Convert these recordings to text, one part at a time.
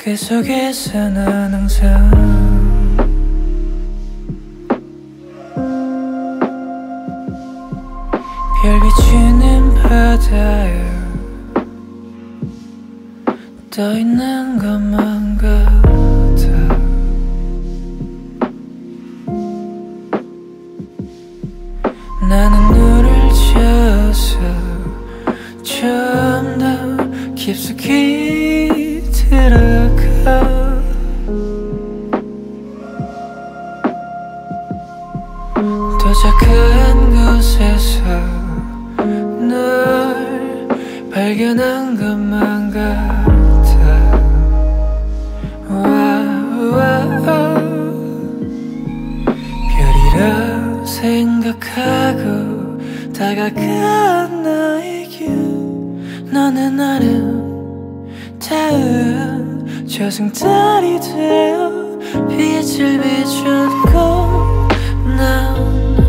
그 속에서 난 항상 별 비추는 바다에 떠있는 것만 같아. 나는 너를 찾아서 좀 더 깊숙이 들어가. 도착한 곳에서 널 발견한 것만 같아. 별이라 생각하고 다가간 나에게 너는 아름다운 초승달이 되어 빛을 비추고 난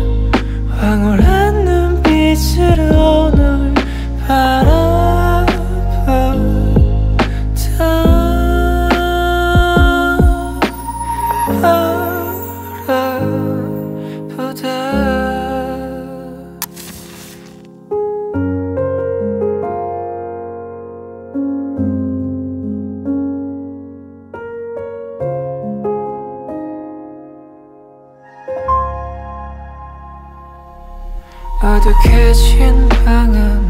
황홀한 눈빛으로 널 바라보다. 어둑해진 방 안에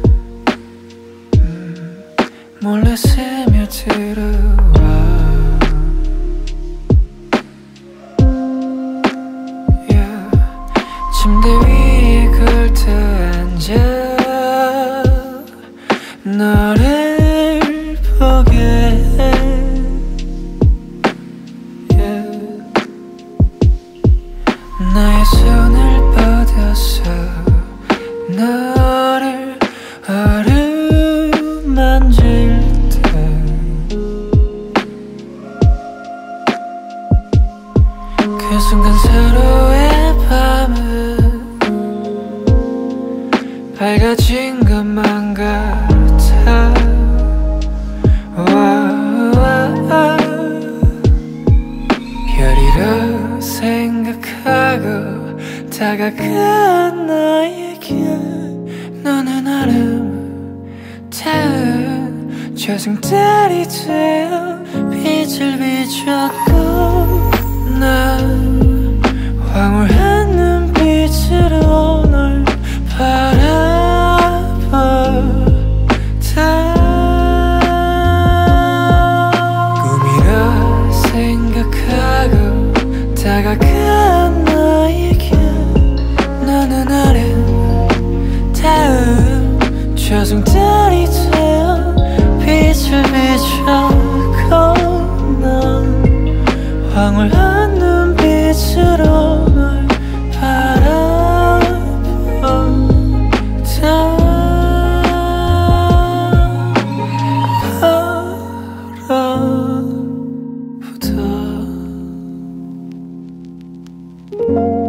몰래 스며들어와. 침대위에 걸터 앉아 너를 보게 해. 나의 손을 뻗어서 너를 어루만질 때 그 순간 서로의 밤은 밝아진 것만 같아. 별이라 생각하고 다가간 나에게 너는 아름다운 초승달이 되어 빛을 비췄고 난 황홀한 눈빛으로 널 바라보다. 꿈이라 생각하고 다가간 나에게 너는 아름다운 초승달이 되어 빛을 비추고 난 황홀한 눈빛으로 널 바라보다.